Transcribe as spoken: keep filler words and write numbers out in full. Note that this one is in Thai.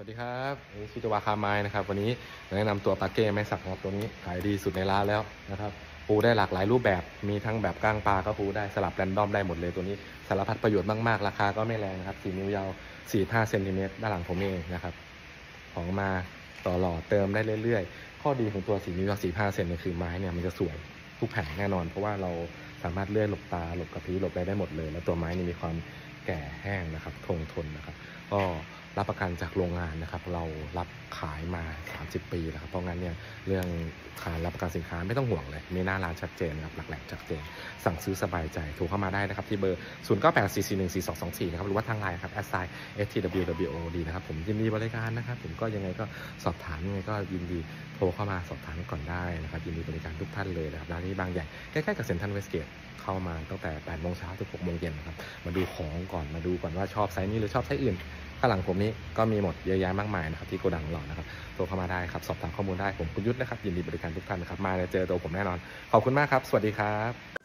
สวัสดีครับนี่ชิตวาคาไม้นะครับวันนี้แนะนำตัวปาเก้ไม้สักครับตัวนี้ขายดีสุดในร้านแล้วนะครับปูได้หลากหลายรูปแบบมีทั้งแบบก้างปลาก็ปูได้สลับแรนดอมได้หมดเลยตัวนี้สารพัดประโยชน์มากๆราคาก็ไม่แรงนะครับสี่นิ้วยาวสี่ห้าเซนติเมตรด้านหลังผมเองนะครับของมาต่อหล่อเติมได้เรื่อยๆข้อดีของตัวสี่นิ้วยาวสี่ห้าเซนเนี่ยคือไม้เนี่ยมันจะสวยทุกแผ่นแน่นอนเพราะว่าเราสามารถเลื่อนหลบตาหลบกระพี้หลบอะไรได้หมดเลยแล้วตัวไม้นี่มีความแก่แห้งนะครับคงทนนะครับก็รับประกันจากโรงงานนะครับเรารับขายมาสามสิบปีแล้วครับเพราะงั้นเนี่ยเรื่องการรับประกันสินค้าไม่ต้องห่วงเลยมีหน้าร้านชัดเจนครับหลักแหล่งชัดเจนสั่งซื้อสบายใจโทรเข้ามาได้นะครับที่เบอร์ศูนย์ เก้า แปด สี่ สี่ หนึ่ง สี่ สอง สอง สี่นะครับหรือว่าทางไลน์ครับ แอท ไซน์ เอส ที ดับเบิลยู ดับเบิลยู โอ ดี นะครับผมยินดีบริการนะครับผมก็ยังไงก็สอบถามยังไงก็ยินดีโทรเข้ามาสอบถามก่อนได้นะครับยินดีบริการทุกท่านเลยนะครับร้านนี้บางใหญ่ใกล้ๆกับเซ็นทรัลเวสเกตเข้ามาตั้งแต่แปดโมงเช้าถึงหกโมงเย็นนะครับมาดูของก่อนมาดูก่อนว่าชอบไซส์นี้หรือชอบไซส์อื่นข้างหลังผมนี้ก็มีหมดเยอะแยะมากมายนะครับที่โกดังหล่อนะครับโทรเข้ามาได้ครับสอบถามข้อมูลได้ผมคุณยุทธนะครับยินดีบริการทุกท่านนะครับมาเจอตัวผมแน่นอนขอบคุณมากครับสวัสดีครับ